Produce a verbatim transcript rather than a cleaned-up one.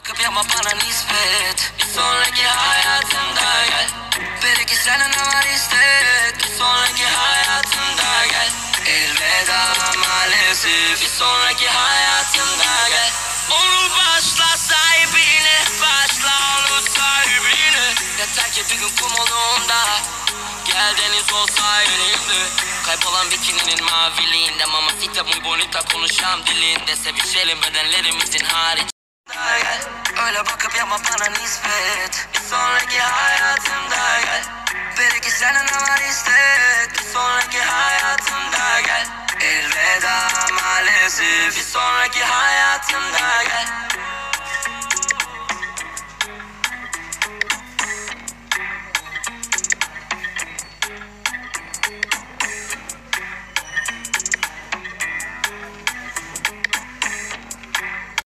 Yapma bana nispet. Bir sonraki hayatımda gel. Belki senden ne var iste. Bir sonraki hayatımda gel. Elveda maalesef. Bir sonraki hayatımda gel. Onu başla sahibine. Başla onu sahibine. Yeter ki bir gün kum olduğunda gel deniz olsa elimde. Kaybolan bikininin maviliğinde. Mamacita muy bonita konuşan dilinde. Sevişelim bedenlerimizin hariç. Gel. Öyle bakıp yapma bana nispet. Bir sonraki hayatımda gel. Belki senden ne var iste. Bir sonraki hayatımda gel. Elveda maalesef. Bir sonraki hayatımda gel.